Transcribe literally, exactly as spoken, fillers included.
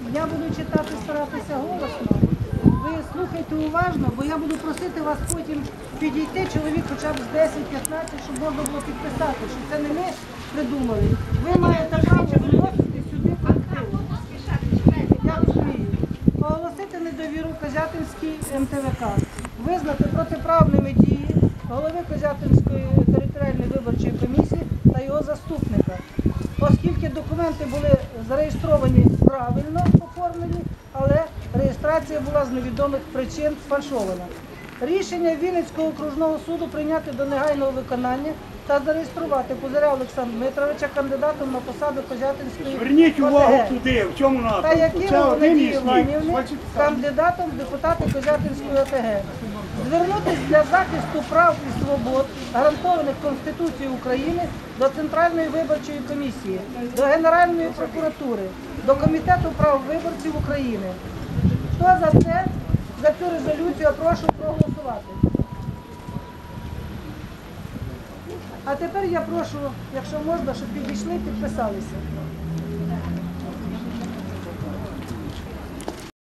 Я буду читати, старатися голосно. Ви слухайте уважно, бо я буду просити вас потім підійти, чоловік хоча б з десять-п'ятнадцять, щоб можна було підписати, що це не ми придумали. Ви маєте право виносити сюди колективу. Я розумію. Оголосити недовіру Козятинській ем те ве ка. Визнати протиправними дії голови Козятинської територіальної виборчої комісії та його заступника, оскільки документи були зареєстровані правильно оформлені, але реєстрація була з невідомих причин сфальшована. Рішення Вінницького окружного суду прийняти до негайного виконання та зареєструвати Пузиря Олександра Дмитровича кандидатом на посаду Козятинської Зверніть увагу ОТГ. туди, в чому надо. Та Якимову Це один Надії із них. Іванівни кандидатом в депутати Козятинської о те ге. Звернутися для захисту прав і свобод, гарантованих Конституцією України, до Центральної виборчої комісії, до Генеральної прокуратури, до Комітету прав виборців України. Хто за це, за цю резолюцію, я прошу проголосувати. А тепер я прошу, якщо можна, щоб підійшли і підписалися.